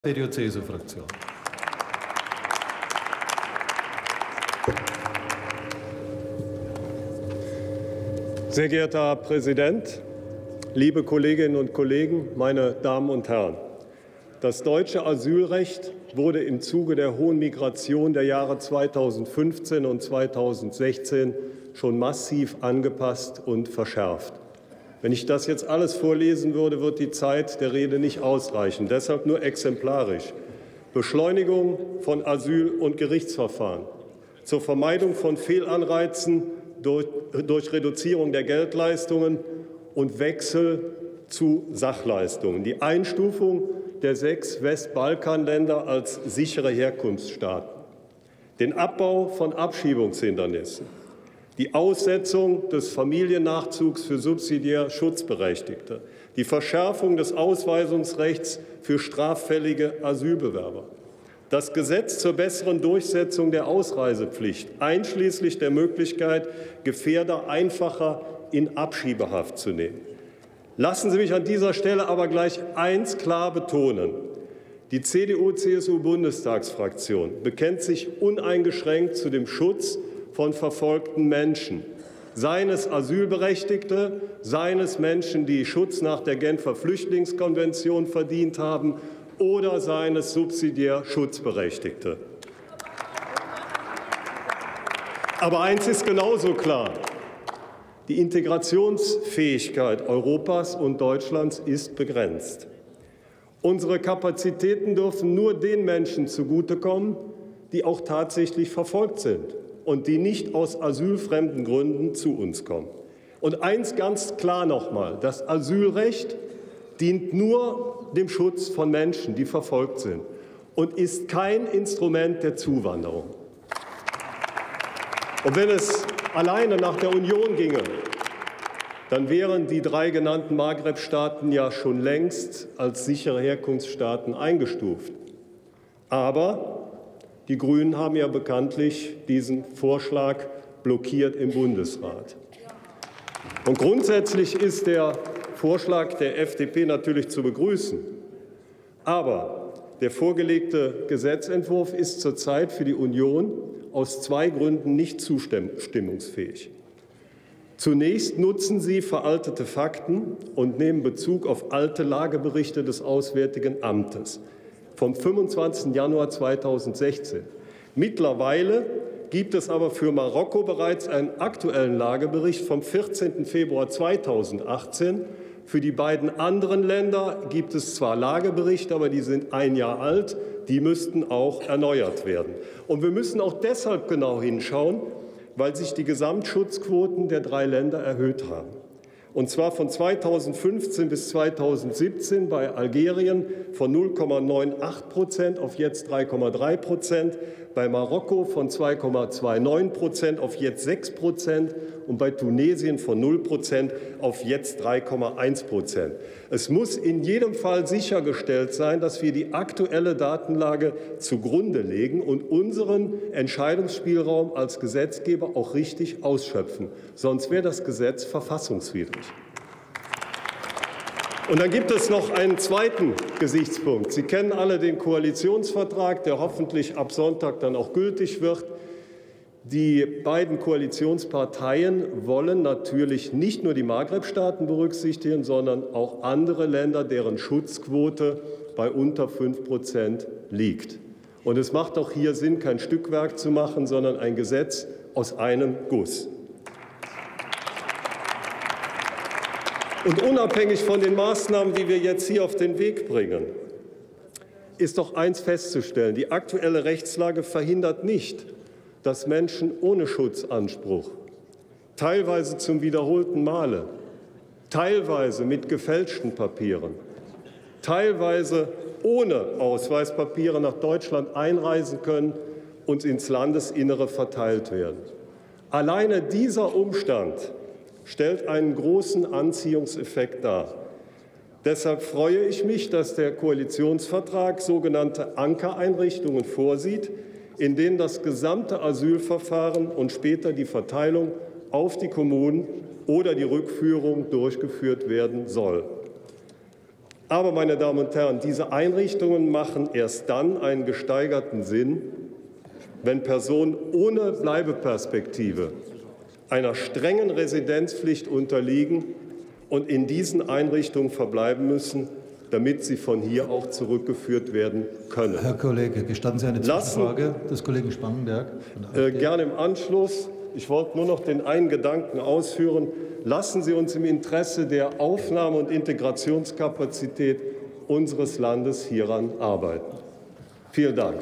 CDU-CSU-Fraktion. Sehr geehrter Herr Präsident, liebe Kolleginnen und Kollegen, meine Damen und Herren! Das deutsche Asylrecht wurde im Zuge der hohen Migration der Jahre 2015 und 2016 schon massiv angepasst und verschärft. Wenn ich das jetzt alles vorlesen würde, wird die Zeit der Rede nicht ausreichen. Deshalb nur exemplarisch: Beschleunigung von Asyl- und Gerichtsverfahren zur Vermeidung von Fehlanreizen durch Reduzierung der Geldleistungen und Wechsel zu Sachleistungen, die Einstufung der 6 Westbalkanländer als sichere Herkunftsstaaten, den Abbau von Abschiebungshindernissen, die Aussetzung des Familiennachzugs für subsidiär Schutzberechtigte, die Verschärfung des Ausweisungsrechts für straffällige Asylbewerber, das Gesetz zur besseren Durchsetzung der Ausreisepflicht, einschließlich der Möglichkeit, Gefährder einfacher in Abschiebehaft zu nehmen. Lassen Sie mich an dieser Stelle aber gleich eins klar betonen: Die CDU-CSU-Bundestagsfraktion bekennt sich uneingeschränkt zu dem Schutz von verfolgten Menschen, seien es Asylberechtigte, seien es Menschen, die Schutz nach der Genfer Flüchtlingskonvention verdient haben, oder seien es subsidiär Schutzberechtigte. Aber eins ist genauso klar: Die Integrationsfähigkeit Europas und Deutschlands ist begrenzt. Unsere Kapazitäten dürfen nur den Menschen zugutekommen, die auch tatsächlich verfolgt sind und die nicht aus asylfremden Gründen zu uns kommen. Und eins ganz klar nochmal: Das Asylrecht dient nur dem Schutz von Menschen, die verfolgt sind, und ist kein Instrument der Zuwanderung. Und wenn es alleine nach der Union ginge, dann wären die 3 genannten Maghreb-Staaten ja schon längst als sichere Herkunftsstaaten eingestuft. Aber die Grünen haben ja bekanntlich diesen Vorschlag blockiert im Bundesrat. Und grundsätzlich ist der Vorschlag der FDP natürlich zu begrüßen. Aber der vorgelegte Gesetzentwurf ist zurzeit für die Union aus 2 Gründen nicht zustimmungsfähig. Zunächst nutzen Sie veraltete Fakten und nehmen Bezug auf alte Lageberichte des Auswärtigen Amtes vom 25. Januar 2016. Mittlerweile gibt es aber für Marokko bereits einen aktuellen Lagebericht vom 14. Februar 2018. Für die beiden anderen Länder gibt es zwar Lageberichte, aber die sind 1 Jahr alt. Die müssten auch erneuert werden. Und wir müssen auch deshalb genau hinschauen, weil sich die Gesamtschutzquoten der 3 Länder erhöht haben. Und zwar von 2015 bis 2017 bei Algerien von 0,98% auf jetzt 3,3%, bei Marokko von 2,29% auf jetzt 6% und bei Tunesien von 0% auf jetzt 3,1%. Es muss in jedem Fall sichergestellt sein, dass wir die aktuelle Datenlage zugrunde legen und unseren Entscheidungsspielraum als Gesetzgeber auch richtig ausschöpfen. Sonst wäre das Gesetz verfassungswidrig. Und dann gibt es noch einen zweiten Gesichtspunkt. Sie kennen alle den Koalitionsvertrag, der hoffentlich ab Sonntag dann auch gültig wird. Die beiden Koalitionsparteien wollen natürlich nicht nur die Maghreb-Staaten berücksichtigen, sondern auch andere Länder, deren Schutzquote bei unter 5% liegt. Und es macht auch hier Sinn, kein Stückwerk zu machen, sondern ein Gesetz aus einem Guss. Und unabhängig von den Maßnahmen, die wir jetzt hier auf den Weg bringen, ist doch eins festzustellen: Die aktuelle Rechtslage verhindert nicht, dass Menschen ohne Schutzanspruch, teilweise zum wiederholten Male, teilweise mit gefälschten Papieren, teilweise ohne Ausweispapiere nach Deutschland einreisen können und ins Landesinnere verteilt werden. Alleine dieser Umstand stellt einen großen Anziehungseffekt dar. Deshalb freue ich mich, dass der Koalitionsvertrag sogenannte Ankereinrichtungen vorsieht, in denen das gesamte Asylverfahren und später die Verteilung auf die Kommunen oder die Rückführung durchgeführt werden soll. Aber, meine Damen und Herren, diese Einrichtungen machen erst dann einen gesteigerten Sinn, wenn Personen ohne Bleibeperspektive einer strengen Residenzpflicht unterliegen und in diesen Einrichtungen verbleiben müssen, damit sie von hier auch zurückgeführt werden können. Herr Kollege, gestatten Sie eine Zwischenfrage des Kollegen Spangenberg? Gerne im Anschluss. Ich wollte nur noch den einen Gedanken ausführen. Lassen Sie uns im Interesse der Aufnahme- und Integrationskapazität unseres Landes hieran arbeiten. Vielen Dank.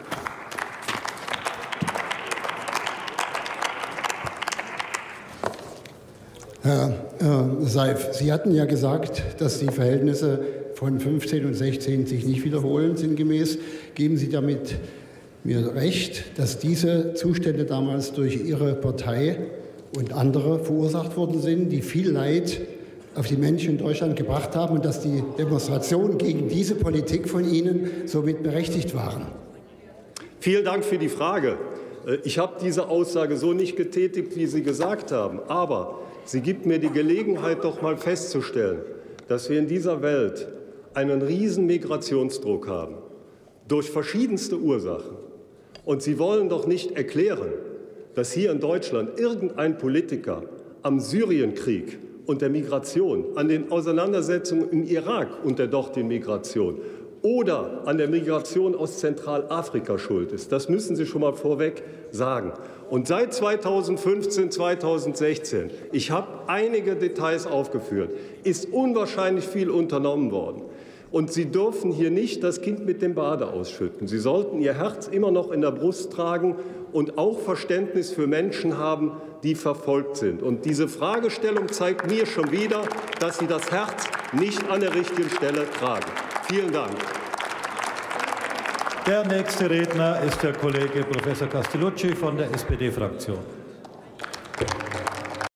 Herr Seif, Sie hatten ja gesagt, dass die Verhältnisse von 15 und 16 sich nicht wiederholen, sinngemäß. Geben Sie damit mir recht, dass diese Zustände damals durch Ihre Partei und andere verursacht worden sind, die viel Leid auf die Menschen in Deutschland gebracht haben und dass die Demonstrationen gegen diese Politik von Ihnen somit berechtigt waren? Vielen Dank für die Frage. Ich habe diese Aussage so nicht getätigt, wie Sie gesagt haben. Aber sie gibt mir die Gelegenheit, doch mal festzustellen, dass wir in dieser Welt einen riesen Migrationsdruck haben, durch verschiedenste Ursachen. Und Sie wollen doch nicht erklären, dass hier in Deutschland irgendein Politiker am Syrienkrieg und der Migration, an den Auseinandersetzungen im Irak und der dortigen Migration oder an der Migration aus Zentralafrika schuld ist. Das müssen Sie schon mal vorweg sagen. Und seit 2015, 2016, ich habe einige Details aufgeführt, ist unwahrscheinlich viel unternommen worden. Und Sie dürfen hier nicht das Kind mit dem Bade ausschütten. Sie sollten Ihr Herz immer noch in der Brust tragen und auch Verständnis für Menschen haben, die verfolgt sind. Und diese Fragestellung zeigt mir schon wieder, dass Sie das Herz nicht an der richtigen Stelle tragen. Vielen Dank. Der nächste Redner ist der Kollege Professor Castellucci von der SPD-Fraktion.